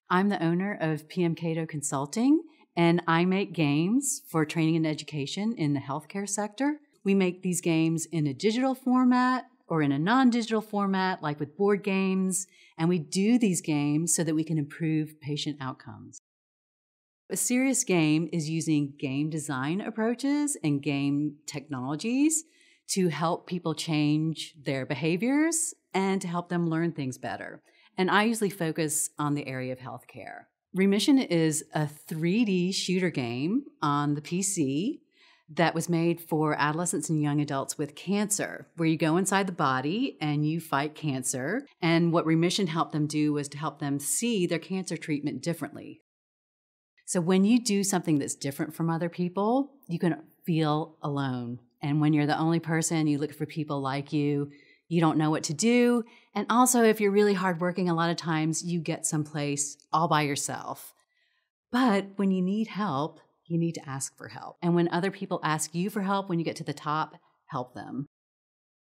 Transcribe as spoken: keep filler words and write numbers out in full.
I'm the owner of P M Kato Consulting, and I make games for training and education in the healthcare sector. We make these games in a digital format or in a non-digital format, like with board games, and we do these games so that we can improve patient outcomes. A serious game is using game design approaches and game technologies to help people change their behaviors and to help them learn things better. And I usually focus on the area of healthcare. Remission is a three D shooter game on the P C that was made for adolescents and young adults with cancer, where you go inside the body and you fight cancer. And what Remission helped them do was to help them see their cancer treatment differently. So when you do something that's different from other people, you can feel alone. And when you're the only person, you look for people like you, you don't know what to do. And also, if you're really hardworking, a lot of times you get someplace all by yourself. But when you need help, you need to ask for help. And when other people ask you for help, when you get to the top, help them.